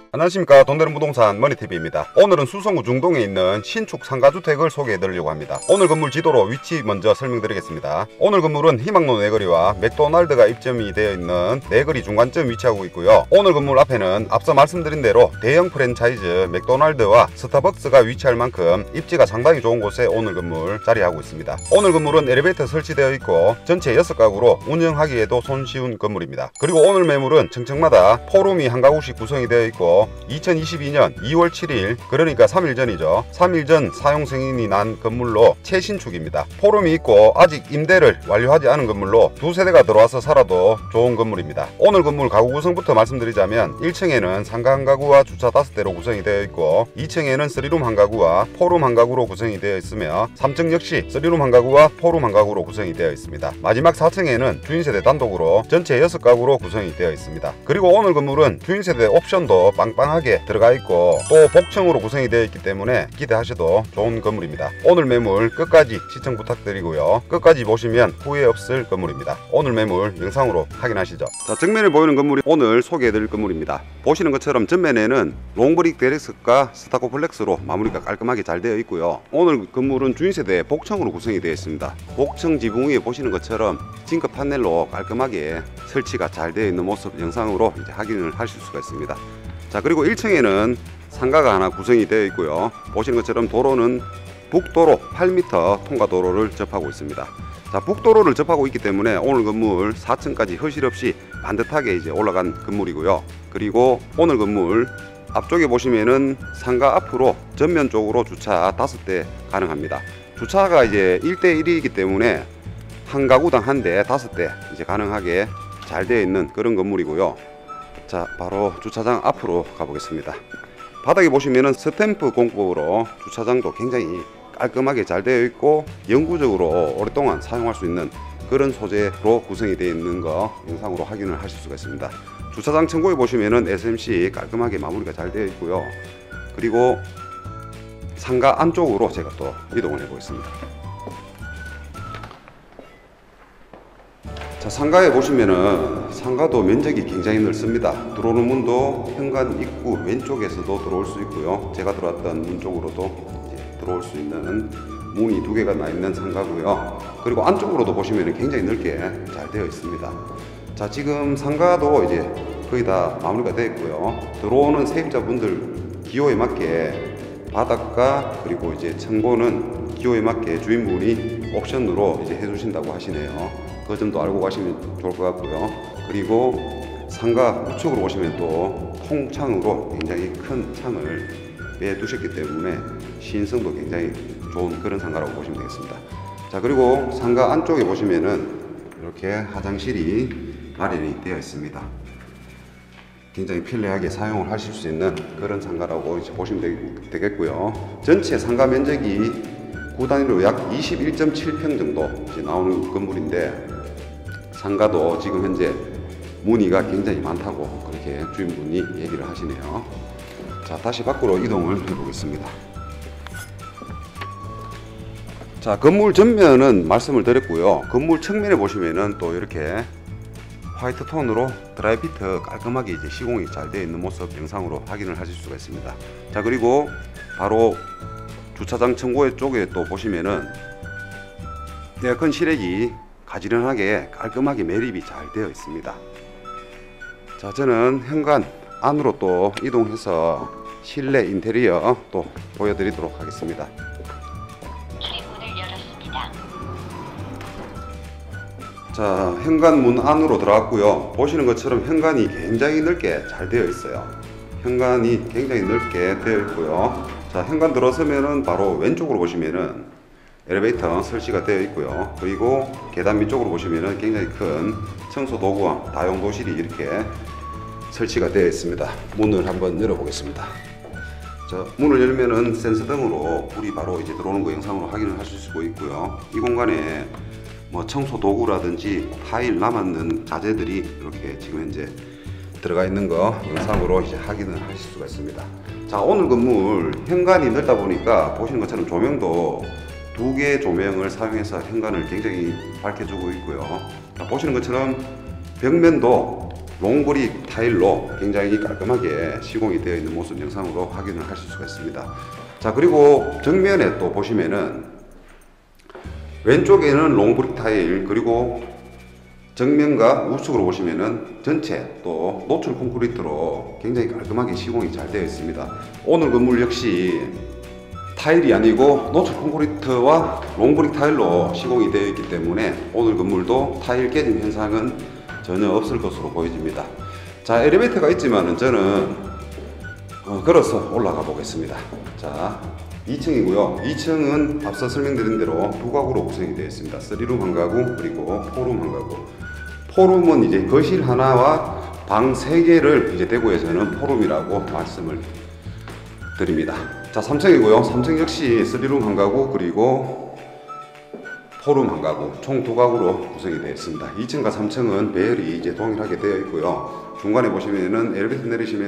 안녕하십니까. 돈되는 부동산 머니TV입니다. 오늘은 수성구 중동에 있는 신축 상가주택을 소개해드리려고 합니다. 오늘 건물 지도로 위치 먼저 설명드리겠습니다. 오늘 건물은 희망로 내거리와 맥도날드가 입점이 되어 있는 내거리 중간점 위치하고 있고요. 오늘 건물 앞에는 앞서 말씀드린 대로 대형 프랜차이즈 맥도날드와 스타벅스가 위치할 만큼 입지가 상당히 좋은 곳에 오늘 건물 자리하고 있습니다. 오늘 건물은 엘리베이터 설치되어 있고 전체 6가구로 운영하기에도 손쉬운 건물입니다. 그리고 오늘 매물은 층층마다 포룸이 한 가구씩 구성이 되어 있고 2022년 2월 7일 그러니까 3일 전이죠. 3일 전 사용 승인이 난 건물로 최신축입니다. 포룸이 있고 아직 임대를 완료하지 않은 건물로 두 세대가 들어와서 살아도 좋은 건물입니다. 오늘 건물 가구 구성부터 말씀드리자면 1층에는 상가 한 가구와 주차 5대로 구성이 되어 있고 2층에는 3룸 한 가구와 포룸 한 가구로 구성이 되어 있으며 3층 역시 3룸 한 가구와 포룸 한 가구로 구성이 되어 있습니다. 마지막 4층에는 주인세대 단독으로 전체 6가구로 구성이 되어 있습니다. 그리고 오늘 건물은 주인세대 옵션도 빵빵하게 들어가 있고 또 복층으로 구성이 되어 있기 때문에 기대하셔도 좋은 건물입니다. 오늘 매물 끝까지 시청 부탁드리고요. 끝까지 보시면 후회 없을 건물입니다. 오늘 매물 영상으로 확인하시죠. 자, 정면에 보이는 건물이 오늘 소개해드릴 건물입니다. 보시는 것처럼 전면에는 롱브릭 데렉스과 스타코플렉스로 마무리가 깔끔하게 잘 되어 있고요. 오늘 건물은 주인세대 복층으로 구성이 되어 있습니다. 복층 지붕 위에 보시는 것처럼 징크 판넬로 깔끔하게 설치가 잘 되어 있는 모습 영상으로 이제 확인을 하실 수가 있습니다. 자, 그리고 1층에는 상가가 하나 구성이 되어 있고요. 보시는 것처럼 도로는 북도로 8m 통과도로를 접하고 있습니다. 자, 북도로를 접하고 있기 때문에 오늘 건물 4층까지 허실 없이 반듯하게 이제 올라간 건물이고요. 그리고 오늘 건물 앞쪽에 보시면은 상가 앞으로 전면 쪽으로 주차 5대 가능합니다. 주차가 이제 1대1이기 때문에 한 가구당 한 대 5대 이제 가능하게 잘 되어 있는 그런 건물이고요. 자, 바로 주차장 앞으로 가보겠습니다. 바닥에 보시면은 스탬프 공법으로 주차장도 굉장히 깔끔하게 잘 되어 있고 영구적으로 오랫동안 사용할 수 있는 그런 소재로 구성이 되어 있는 거 영상으로 확인을 하실 수가 있습니다. 주차장 층고에 보시면은 SMC 깔끔하게 마무리가 잘 되어 있고요. 그리고 상가 안쪽으로 제가 또 이동을 해 보겠습니다. 자, 상가에 보시면은 상가도 면적이 굉장히 넓습니다. 들어오는 문도 현관 입구 왼쪽에서도 들어올 수 있고요. 제가 들어왔던 문 쪽으로도 이제 들어올 수 있는 문이 2개가 나 있는 상가고요. 그리고 안쪽으로도 보시면은 굉장히 넓게 잘 되어 있습니다. 자, 지금 상가도 이제 거의 다 마무리가 되어 있고요. 들어오는 세입자분들 기호에 맞게 바닥과 그리고 이제 층고는 기호에 맞게 주인분이 옵션으로 이제 해주신다고 하시네요. 그 점도 알고 가시면 좋을 것 같고요. 그리고 상가 우측으로 보시면 또 통창으로 굉장히 큰 창을 빼두셨기 때문에 시인성도 굉장히 좋은 그런 상가라고 보시면 되겠습니다. 자, 그리고 상가 안쪽에 보시면은 이렇게 화장실이 마련이 되어 있습니다. 굉장히 편리하게 사용을 하실 수 있는 그런 상가라고 이제 보시면 되겠고요. 전체 상가 면적이 구단위로 약 21.7평 정도 이제 나오는 건물인데 상가도 지금 현재 문의가 굉장히 많다고 그렇게 주인분이 얘기를 하시네요. 자, 다시 밖으로 이동을 해 보겠습니다. 자, 건물 전면은 말씀을 드렸고요. 건물 측면에 보시면은 또 이렇게 화이트 톤으로 드라이비트 깔끔하게 이제 시공이 잘 되어 있는 모습 영상으로 확인을 하실 수가 있습니다. 자, 그리고 바로 주차장 층고에 쪽에 또 보시면은 에어컨 실외기 가지런하게 깔끔하게 매립이 잘 되어 있습니다. 자, 저는 현관 안으로 또 이동해서 실내 인테리어 또 보여드리도록 하겠습니다. 자, 현관 문 안으로 들어왔고요. 보시는 것처럼 현관이 굉장히 넓게 잘 되어 있어요. 현관이 굉장히 넓게 되어 있고요. 자, 현관 들어서면은 바로 왼쪽으로 보시면은 엘리베이터 설치가 되어 있고요. 그리고 계단 밑쪽으로 보시면은 굉장히 큰 청소 도구와 다용도실이 이렇게 설치가 되어 있습니다. 문을 한번 열어보겠습니다. 자, 문을 열면은 센서등으로 불이 바로 이제 들어오는 거 영상으로 확인을 하실 수가 있고요. 이 공간에 뭐 청소 도구라든지 타일 남았는 자재들이 이렇게 지금 현재 들어가 있는 거 영상으로 이제 확인을 하실 수가 있습니다. 자, 오늘 건물 현관이 넓다 보니까 보시는 것처럼 조명도 2개의 조명을 사용해서 현관을 굉장히 밝혀주고 있고요. 자, 보시는 것처럼 벽면도 롱브릭 타일로 굉장히 깔끔하게 시공이 되어 있는 모습 영상으로 확인을 하실 수가 있습니다. 자, 그리고 정면에 또 보시면은 왼쪽에는 롱브릭 타일, 그리고 정면과 우측으로 보시면은 전체 또 노출 콘크리트로 굉장히 깔끔하게 시공이 잘 되어 있습니다. 오늘 건물 역시 타일이 아니고 노출 콘크리트와 롱브릭 타일로 시공이 되어 있기 때문에 오늘 건물도 타일 깨짐 현상은 전혀 없을 것으로 보여집니다. 자, 엘리베이터가 있지만은 저는 걸어서 올라가 보겠습니다. 자, 2층이고요. 2층은 앞서 설명드린 대로 두 가구로 구성이 되어 있습니다. 3룸 한 가구, 그리고 4룸 한 가구. 4룸은 이제 거실 하나와 방 3개를 이제 대구에서는 4룸이라고 말씀을 드립니다. 자, 3층이고요. 3층 역시 3룸 한 가구, 그리고 4룸 한 가구, 총 두 가구로 구성이 되어 있습니다. 2층과 3층은 배열이 이제 동일하게 되어 있고요. 중간에 보시면은 엘리베이터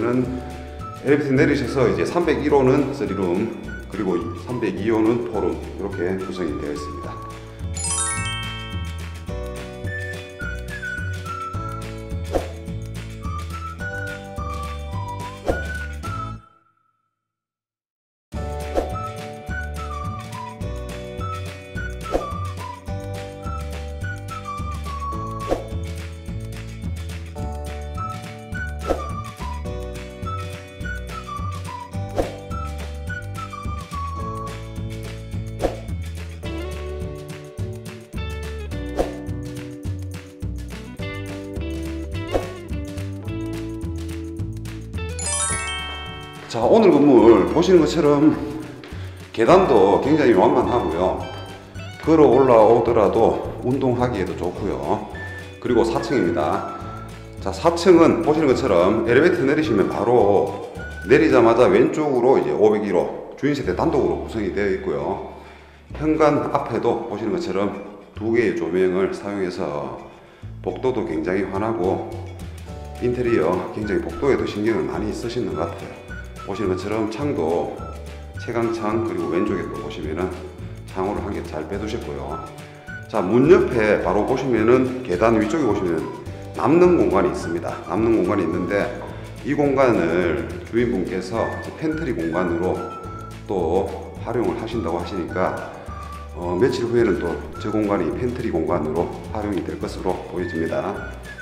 내리셔서 이제 301호는 3룸, 그리고 302호는 4룸 이렇게 구성이 되어 있습니다. 자, 오늘 건물 보시는 것처럼 계단도 굉장히 완만하고요. 걸어 올라오더라도 운동하기에도 좋고요. 그리고 4층입니다. 자, 4층은 보시는 것처럼 엘리베이터 내리시면 바로 내리자마자 왼쪽으로 이제 501호 주인세대 단독으로 구성이 되어 있고요. 현관 앞에도 보시는 것처럼 두 개의 조명을 사용해서 복도도 굉장히 환하고 인테리어 굉장히 복도에도 신경을 많이 쓰시는 것 같아요. 보시는 것처럼 창도 채광창, 그리고 왼쪽에 또 보시면은 창호를 한 개 잘 빼두셨고요. 자, 문 옆에 바로 보시면은 계단 위쪽에 보시면 남는 공간이 있습니다. 남는 공간이 있는데 이 공간을 주인분께서 팬트리 공간으로 또 활용을 하신다고 하시니까 며칠 후에는 또 저 공간이 팬트리 공간으로 활용이 될 것으로 보여집니다.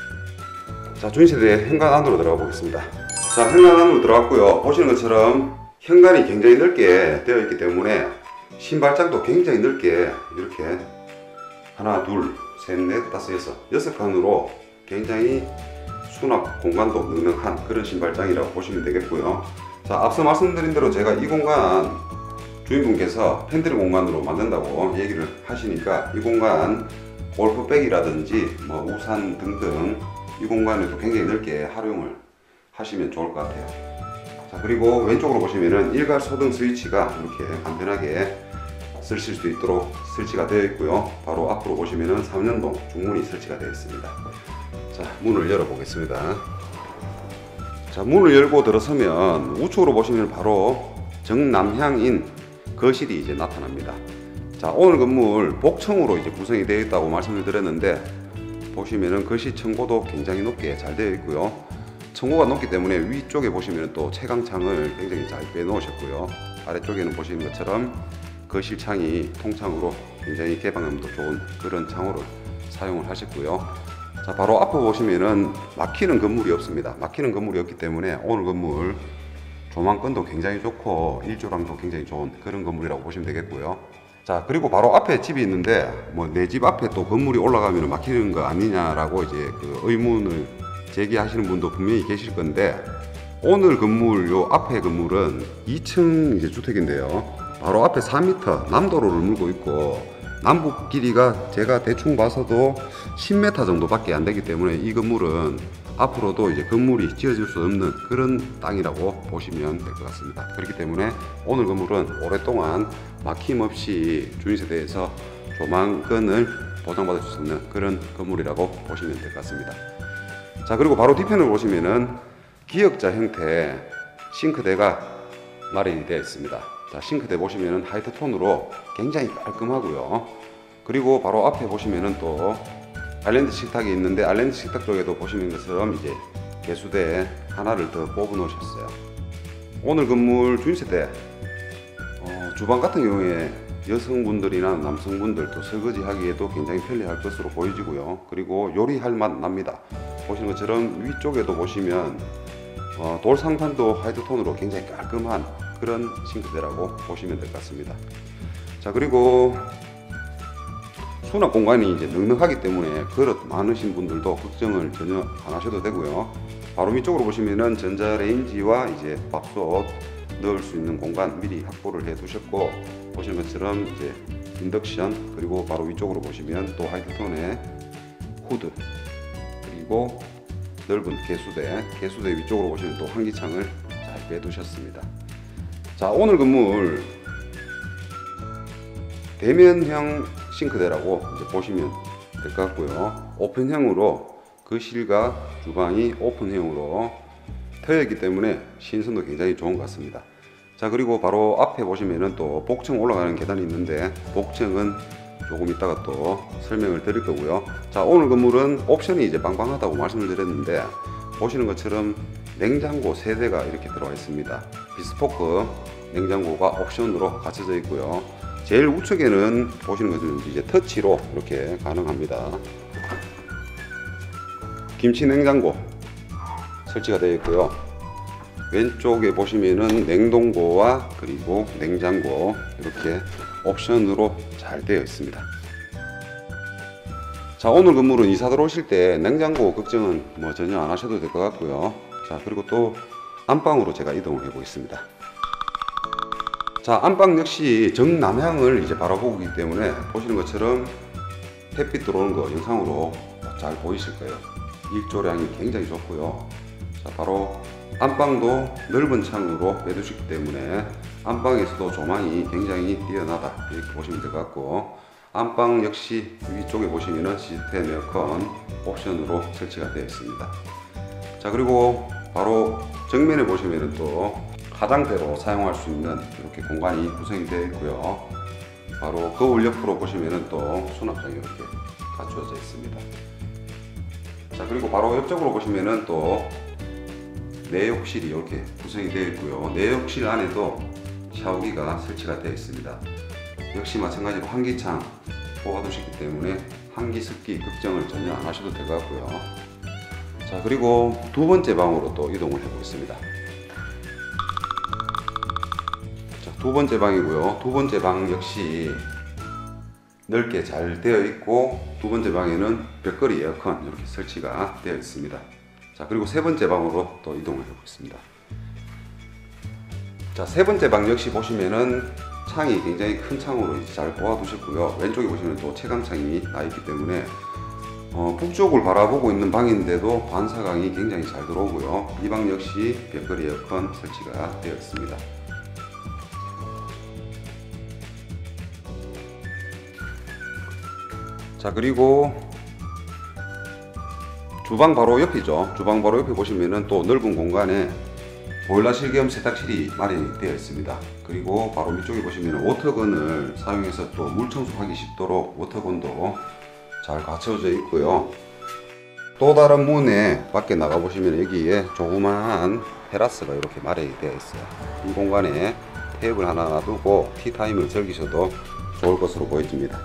자, 주인세대 현관 안으로 들어가 보겠습니다. 자, 현관 안으로 들어갔고요. 보시는 것처럼 현관이 굉장히 넓게 되어 있기 때문에 신발장도 굉장히 넓게 이렇게 하나, 둘, 셋, 넷, 다섯, 여섯 칸으로 굉장히 수납 공간도 넉넉한 그런 신발장이라고 보시면 되겠고요. 자, 앞서 말씀드린 대로 제가 이 공간 주인분께서 팬트리 공간으로 만든다고 얘기를 하시니까 이 공간 골프백이라든지 뭐 우산 등등 이 공간에도 굉장히 넓게 활용을 하시면 좋을 것 같아요. 자, 그리고 왼쪽으로 보시면은 일괄 소등 스위치가 이렇게 간편하게 쓰실 수 있도록 설치가 되어 있고요. 바로 앞으로 보시면은 3년동 중문이 설치가 되어 있습니다. 자, 문을 열어 보겠습니다. 자, 문을 열고 들어서면 우측으로 보시면 바로 정남향인 거실이 이제 나타납니다. 자, 오늘 건물 복층으로 이제 구성이 되어 있다고 말씀을 드렸는데 보시면은 거실 층고도 굉장히 높게 잘 되어 있고요. 층고가 높기 때문에 위쪽에 보시면 또 채광창을 굉장히 잘 빼놓으셨고요. 아래쪽에는 보시는 것처럼 거실 창이 통창으로 굉장히 개방감도 좋은 그런 창호를 사용을 하셨고요. 자, 바로 앞에 보시면은 막히는 건물이 없습니다. 막히는 건물이 없기 때문에 오늘 건물 조망권도 굉장히 좋고 일조량도 굉장히 좋은 그런 건물이라고 보시면 되겠고요. 자, 그리고 바로 앞에 집이 있는데 뭐 내 집 앞에 또 건물이 올라가면 막히는 거 아니냐라고 이제 그 의문을 제기하시는 분도 분명히 계실 건데 오늘 건물 요 앞에 건물은 2층 이제 주택인데요. 바로 앞에 4m 남도로를 물고 있고 남북 길이가 제가 대충 봐서도 10m 정도밖에 안 되기 때문에 이 건물은 앞으로도 이제 건물이 지어질 수 없는 그런 땅이라고 보시면 될 것 같습니다. 그렇기 때문에 오늘 건물은 오랫동안 막힘없이 주인세대에서 조망권을 보장받을 수 있는 그런 건물이라고 보시면 될 것 같습니다. 자, 그리고 바로 뒤편을 보시면은 기역자 형태의 싱크대가 마련이 되어 있습니다. 자, 싱크대 보시면은 화이트 톤으로 굉장히 깔끔하고요. 그리고 바로 앞에 보시면은 또 아일랜드 식탁이 있는데 아일랜드 식탁 쪽에도 보시는 것처럼 이제 개수대 하나를 더 뽑아 놓으셨어요. 오늘 건물 주인세대 주방 같은 경우에 여성분들이나 남성분들 또 설거지 하기에도 굉장히 편리할 것으로 보여지고요. 그리고 요리할 맛 납니다. 보시는 것처럼 위쪽에도 보시면 돌 상판도 화이트톤으로 굉장히 깔끔한 그런 싱크대라고 보시면 될 것 같습니다. 자, 그리고 수납 공간이 이제 넉넉하기 때문에 그릇 많으신 분들도 걱정을 전혀 안 하셔도 되고요. 바로 위쪽으로 보시면은 전자레인지와 이제 밥솥 넣을 수 있는 공간 미리 확보를 해 두셨고, 보시는 것처럼 이제 인덕션, 그리고 바로 위쪽으로 보시면 또 화이트톤의 후드, 그리고 넓은 개수대 위쪽으로 보시면 또 환기창을 잘 빼두셨습니다. 자, 오늘 건물 대면형 싱크대라고 이제 보시면 될 것 같고요. 오픈형으로 거실과 주방이 오픈형으로 트여있기 때문에 신선도 굉장히 좋은 것 같습니다. 자, 그리고 바로 앞에 보시면은 또 복층 올라가는 계단이 있는데 복층은 조금 이따가 또 설명을 드릴 거고요. 자, 오늘 건물은 옵션이 이제 빵빵하다고 말씀을 드렸는데 보시는 것처럼 냉장고 3대가 이렇게 들어와 있습니다. 비스포크 냉장고가 옵션으로 갖춰져 있고요. 제일 우측에는 보시는 것처럼 이제 터치로 이렇게 가능합니다. 김치 냉장고 설치가 되어 있고요. 왼쪽에 보시면은 냉동고와 그리고 냉장고 이렇게 옵션으로 잘 되어 있습니다. 자, 오늘 건물은 이사 들어오실 때 냉장고 걱정은 뭐 전혀 안 하셔도 될 것 같고요. 자, 그리고 또 안방으로 제가 이동을 해 보겠습니다. 자, 안방 역시 정남향을 이제 바라보고 있기 때문에 보시는 것처럼 햇빛 들어오는 거 영상으로 잘 보이실 거예요. 일조량이 굉장히 좋고요. 자, 바로 안방도 넓은 창으로 빼두시기 때문에 안방에서도 조망이 굉장히 뛰어나다 이렇게 보시면 될 것 같고, 안방 역시 위쪽에 보시면은 시스템 에어컨 옵션으로 설치가 되어 있습니다. 자, 그리고 바로 정면에 보시면은 또 화장대로 사용할 수 있는 이렇게 공간이 구성이 되어 있고요. 바로 거울 옆으로 보시면은 또 수납장이 이렇게 갖추어져 있습니다. 자, 그리고 바로 옆쪽으로 보시면은 또 내욕실이 이렇게 구성이 되어 있고요. 내욕실 안에도 샤워기가 설치가 되어 있습니다. 역시 마찬가지로 환기창 뽑아두시기 때문에 환기 습기 걱정을 전혀 안 하셔도 될 것 같고요. 자, 그리고 두 번째 방으로 또 이동을 해 보겠습니다. 자, 두 번째 방이고요. 두 번째 방 역시 넓게 잘 되어 있고, 두 번째 방에는 벽걸이 에어컨 이렇게 설치가 되어 있습니다. 자, 그리고 세 번째 방으로 또 이동을 해 보겠습니다. 자, 세 번째 방 역시 보시면은 창이 굉장히 큰 창으로 잘 보아두셨고요. 왼쪽에 보시면 또 채광창이 나 있기 때문에 북쪽을 바라보고 있는 방인데도 반사광이 굉장히 잘 들어오고요. 이 방 역시 벽걸이 에어컨 설치가 되어 있습니다. 자, 그리고 주방 바로 옆이죠. 주방 바로 옆에 보시면은 또 넓은 공간에 보일러실 겸 세탁실이 마련이 되어 있습니다. 그리고 바로 위쪽에 보시면 워터건을 사용해서 또 물 청소하기 쉽도록 워터건도 잘 갖춰져 있고요. 또 다른 문에 밖에 나가 보시면 여기에 조그마한 테라스가 이렇게 마련이 되어 있어요. 이 공간에 테이블 하나 놔두고 티타임을 즐기셔도 좋을 것으로 보여집니다.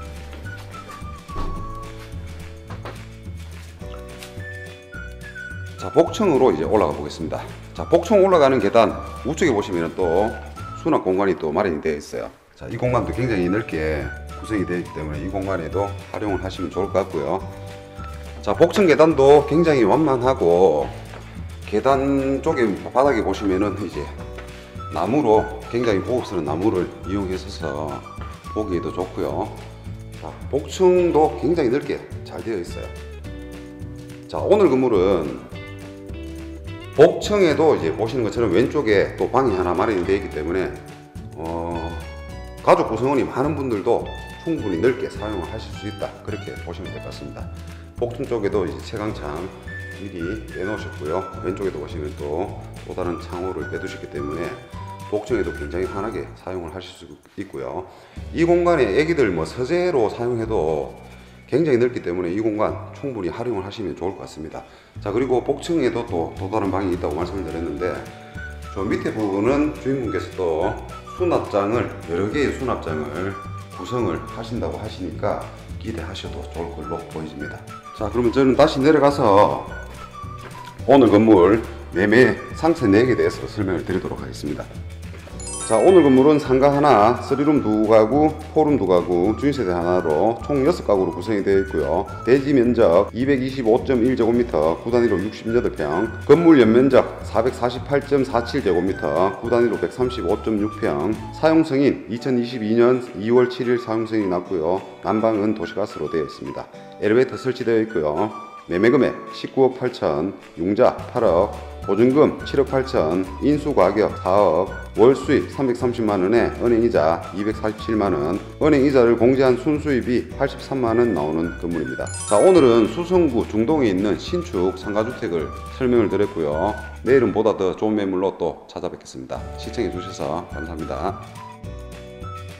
자, 복층으로 이제 올라가 보겠습니다. 자, 복층 올라가는 계단 우측에 보시면 또 수납 공간이 또 마련이 되어 있어요. 자, 이 공간도 굉장히 넓게 구성이 되어 있기 때문에 이 공간에도 활용을 하시면 좋을 것 같고요. 자, 복층 계단도 굉장히 완만하고, 계단 쪽에 바닥에 보시면은 이제 나무로 굉장히 고급스러운 나무를 이용해서 보기에도 좋고요. 자, 복층도 굉장히 넓게 잘 되어 있어요. 자, 오늘 건물은 복층에도 이제 보시는 것처럼 왼쪽에 또 방이 하나 마련이 되어 있기 때문에 가족 구성원이 많은 분들도 충분히 넓게 사용을 하실 수 있다, 그렇게 보시면 될 것 같습니다. 복층 쪽에도 이제 채광창 미리 내놓으셨고요. 왼쪽에도 보시면 또 다른 창호를 빼두셨기 때문에 복층에도 굉장히 편하게 사용을 하실 수 있고요. 이 공간에 애기들 뭐 서재로 사용해도 굉장히 넓기 때문에 이 공간 충분히 활용을 하시면 좋을 것 같습니다. 자, 그리고 복층에도 또 다른 방이 있다고 말씀을 드렸는데, 저 밑에 부분은 주인분께서 또 수납장을, 여러 개의 수납장을 구성을 하신다고 하시니까 기대하셔도 좋을 걸로 보여집니다. 자, 그러면 저는 다시 내려가서 오늘 건물 매매 상세 내역에 대해서 설명을 드리도록 하겠습니다. 자, 오늘 건물은 상가 하나, 3룸 2가구, 4룸 2가구, 주인세대 하나로 총 6가구로 구성이 되어 있고요. 대지 면적 225.1제곱미터, 9단위로 68평, 건물 연면적 448.47제곱미터, 9단위로 135.6평, 사용승인 2022년 2월 7일 사용승인이 났고요. 난방은 도시가스로 되어 있습니다. 엘리베이터 설치되어 있고요. 매매금액 19억 8천, 융자 8억, 보증금 7억 8천, 인수가격 4억, 월수입 330만원에 은행이자 247만원, 은행이자를 공제한 순수입이 83만원 나오는 건물입니다. 자, 오늘은 수성구 중동에 있는 신축 상가주택을 설명을 드렸고요. 내일은 보다 더 좋은 매물로 또 찾아뵙겠습니다. 시청해 주셔서 감사합니다.